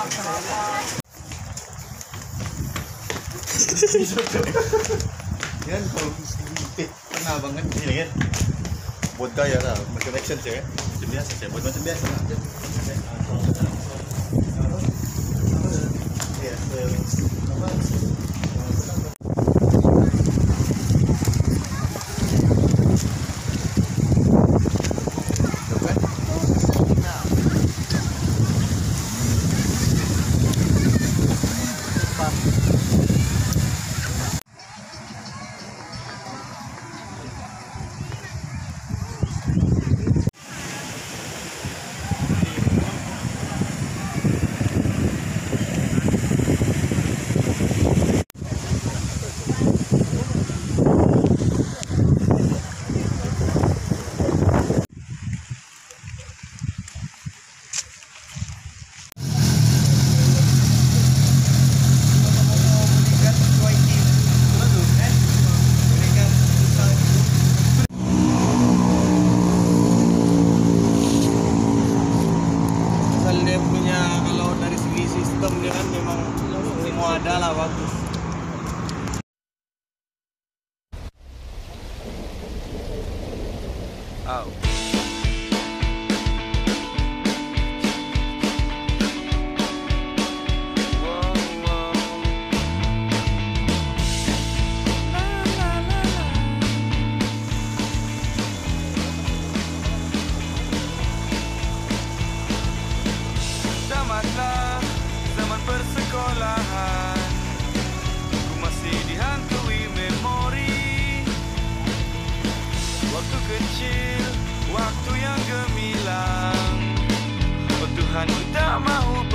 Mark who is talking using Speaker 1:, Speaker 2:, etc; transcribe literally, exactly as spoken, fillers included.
Speaker 1: Kan kalau sedikit pernah banget ni kan. Buat gaya lah, macam action saya kan. Macam biasa saya buat macam biasa lah. Ya, apa? Dia punya, kalau dari segi sistem dia kan memang semua ada lah, bagus. Oh.
Speaker 2: Tamatlah zaman persekolahan, ku masih dihantui memori waktu kecil, waktu yang gemilang. Oh Tuhan, ku tak mahu